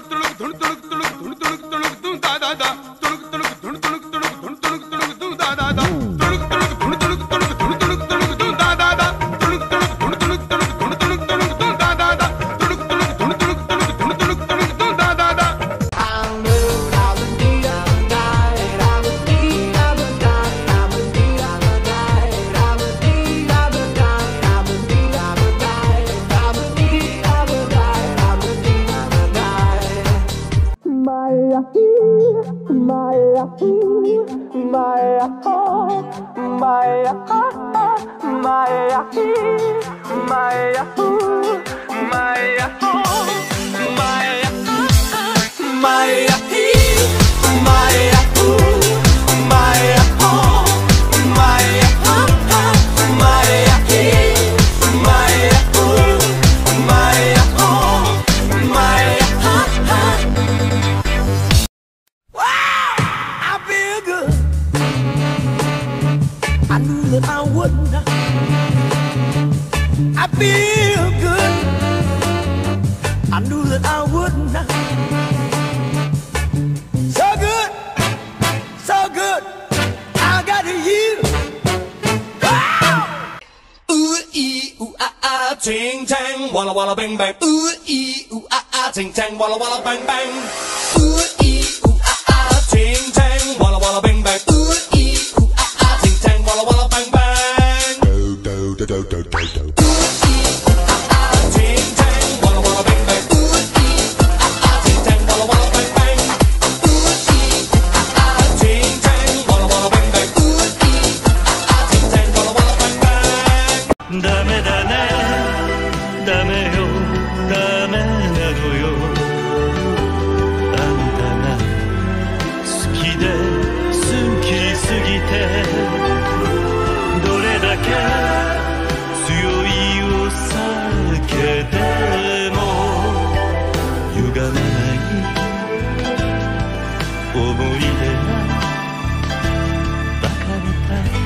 Ting tang, walla walla bang bang. Ooh ee ooh ah ah, ting tang, walla walla bang bang. Ooh ee ooh ah ah, ting tang, walla walla bang bang. Ooh ee ooh ah ah, ting tang, walla walla bang bang. Do do do do do do do. Ooh ee ooh ah ah, ting tang, walla walla bang bang. Ooh ee ooh ah ah, ting tang, walla walla bang bang. Ooh ee ooh ah ah, ting tang, walla walla bang bang. Ooh ee ooh ah ah, ting tang, walla walla bang bang. ダメだね。ダメよダメなのよあんたが好きで好きすぎてどれだけ強いお酒でも歪まない思い出がバカみたい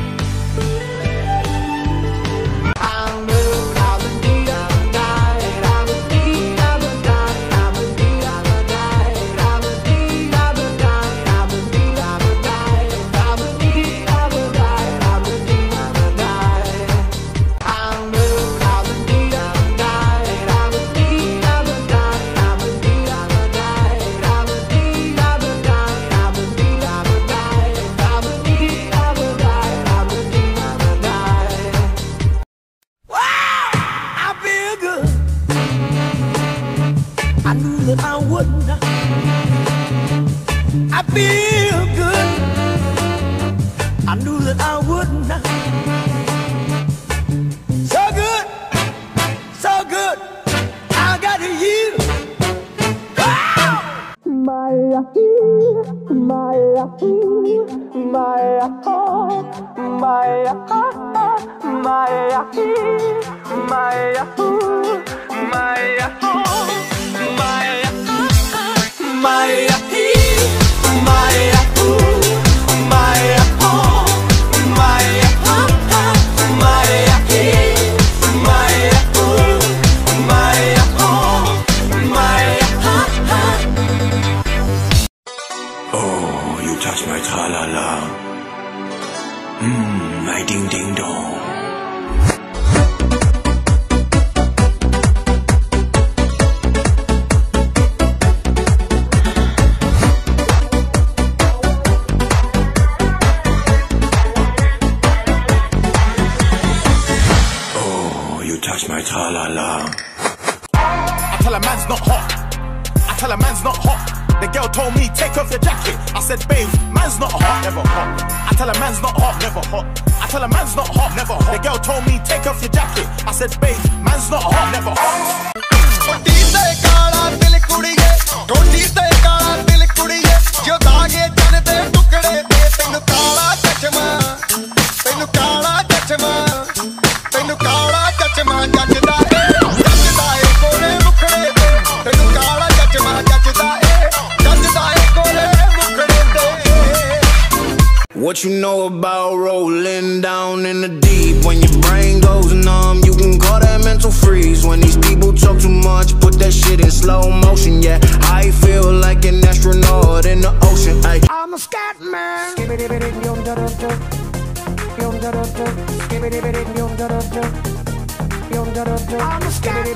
What you know about rolling down in the deep? When your brain goes numb, you can call that mental freeze. When these people talk too much, put that shit in slow motion. Yeah, I feel I'm a scat man. I'm a scat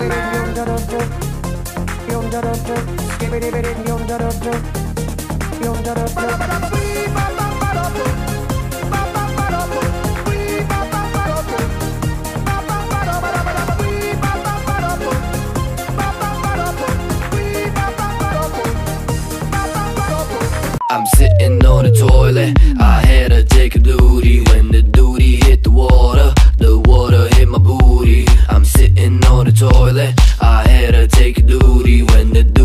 I'm sitting on the toilet, I had to take a duty. When the duty hit the water hit my booty. I'm sitting on the toilet, I had to take a duty. When the